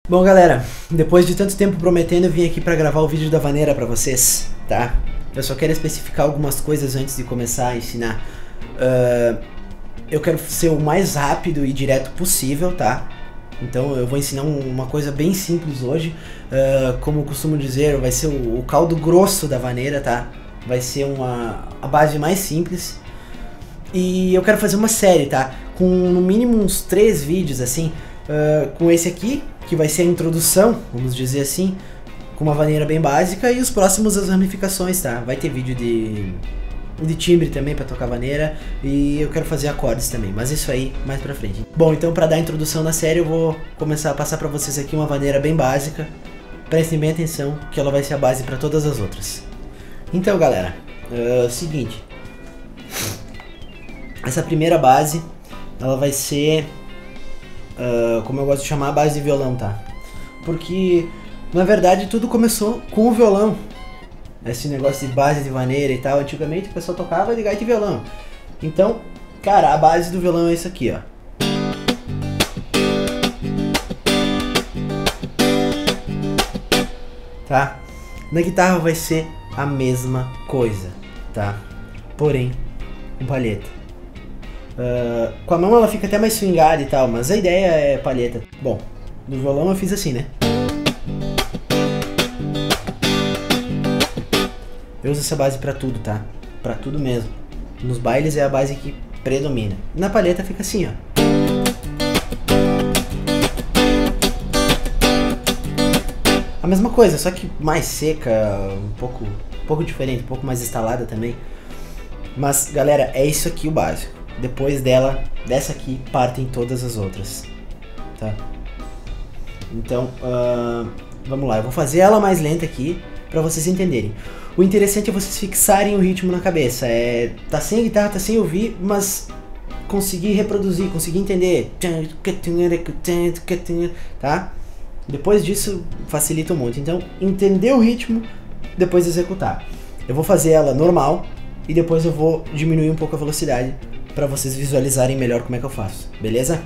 Bom, galera, depois de tanto tempo prometendo, eu vim aqui pra gravar o vídeo da vaneira pra vocês, tá? Eu só quero especificar algumas coisas antes de começar a ensinar. Eu quero ser o mais rápido e direto possível, tá? Então eu vou ensinar uma coisa bem simples hoje. Como eu costumo dizer, vai ser o caldo grosso da vaneira, tá? Vai ser a base mais simples. E eu quero fazer uma série, tá? Com no mínimo uns 3 vídeos, assim. Com esse aqui, que vai ser a introdução, vamos dizer assim, com uma vaneira bem básica, e os próximos as ramificações, tá? Vai ter vídeo de timbre também pra tocar vaneira, e eu quero fazer acordes também, mas isso aí mais pra frente. Bom, então pra dar a introdução na série eu vou começar a passar pra vocês aqui uma vaneira bem básica. Prestem bem atenção que ela vai ser a base pra todas as outras. Então, galera, seguinte, essa primeira base, ela vai ser... como eu gosto de chamar, a base de violão, tá? Porque, na verdade, tudo começou com o violão. Esse negócio de base de vaneira e tal, antigamente o pessoal tocava de gaita e violão. Então, cara, a base do violão é isso aqui, ó. Tá? Na guitarra vai ser a mesma coisa, tá? Porém, com palheta. Com a mão ela fica até mais swingada e tal, mas a ideia é palheta. Bom, no violão eu fiz assim, né? Eu uso essa base pra tudo, tá? Pra tudo mesmo. Nos bailes é a base que predomina. Na palheta fica assim, ó. A mesma coisa, só que mais seca, um pouco diferente, um pouco mais estalada também. Mas, galera, é isso aqui o básico. Depois dessa aqui, partem todas as outras, tá? Então, vamos lá, eu vou fazer ela mais lenta aqui, pra vocês entenderem. O interessante é vocês fixarem o ritmo na cabeça, tá sem guitarra, tá sem ouvir, mas conseguir reproduzir, conseguir entender, tá? Depois disso, facilita muito. Então, entender o ritmo, depois executar. Eu vou fazer ela normal, e depois eu vou diminuir um pouco a velocidade, para vocês visualizarem melhor como é que eu faço, beleza?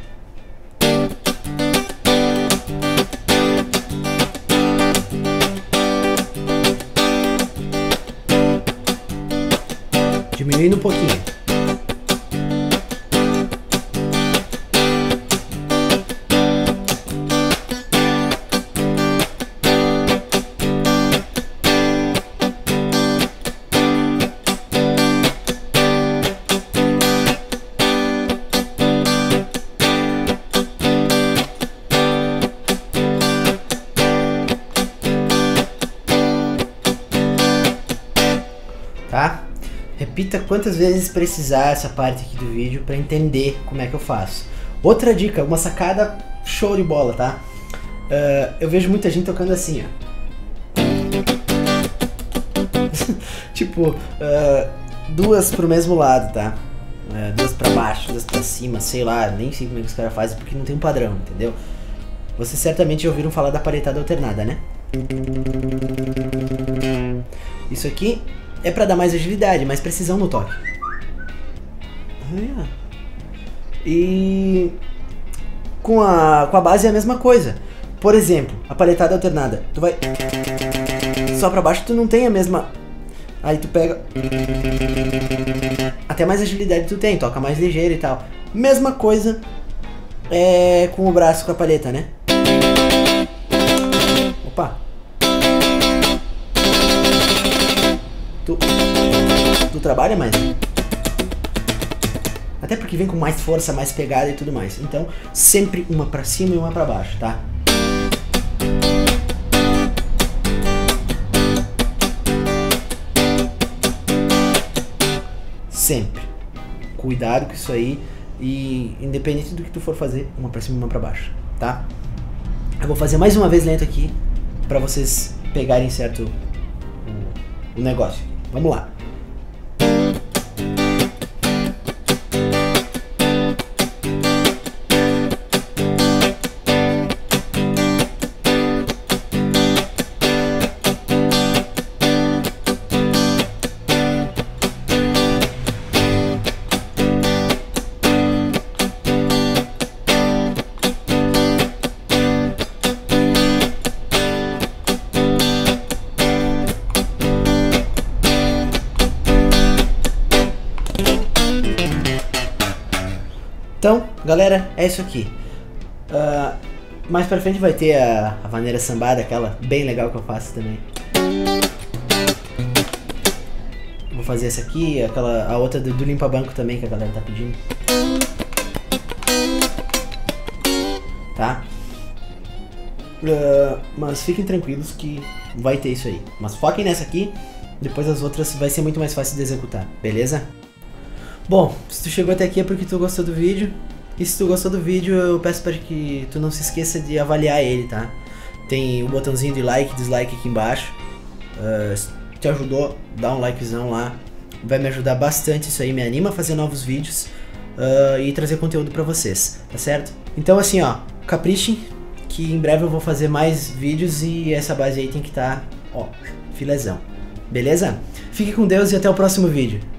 Diminuindo um pouquinho. Tá? Repita quantas vezes precisar essa parte aqui do vídeo para entender como é que eu faço. Outra dica, uma sacada show de bola, tá? Eu vejo muita gente tocando assim, ó. Tipo, duas pro mesmo lado, tá? Duas pra baixo, duas pra cima, sei lá, nem sei como é que os caras fazem porque não tem um padrão, entendeu? Vocês certamente já ouviram falar da palhetada alternada, né? Isso aqui é pra dar mais agilidade, mais precisão no toque. E com a base é a mesma coisa. Por exemplo, a palhetada alternada. Tu vai só pra baixo, tu não tem a mesma... Aí tu pega... Até mais agilidade tu tem, toca mais ligeiro e tal. Mesma coisa com o braço, com a palheta, né? Opa! Tu trabalha mais. Até porque vem com mais força, mais pegada e tudo mais. Então, sempre uma pra cima e uma pra baixo, tá? Sempre. Cuidado com isso aí. E independente do que tu for fazer, uma pra cima e uma pra baixo, tá? Eu vou fazer mais uma vez lento aqui, pra vocês pegarem certo o negócio. Vamos lá. Então, galera, é isso aqui. Mais pra frente vai ter a vaneira sambada, aquela bem legal que eu faço também. Vou fazer essa aqui, a outra do limpa-banco também que a galera tá pedindo. Tá? Mas fiquem tranquilos que vai ter isso aí. Mas foquem nessa aqui, depois as outras vai ser muito mais fácil de executar, beleza? Bom, se tu chegou até aqui é porque tu gostou do vídeo. E se tu gostou do vídeo, eu peço para que tu não se esqueça de avaliar ele, tá? Tem o botãozinho de like e dislike aqui embaixo. Se te ajudou, dá um likezão lá. Vai me ajudar bastante, isso aí me anima a fazer novos vídeos e trazer conteúdo pra vocês, tá certo? Então assim, ó, caprichem que em breve eu vou fazer mais vídeos e essa base aí tem que estar, ó, filezão. Beleza? Fique com Deus e até o próximo vídeo.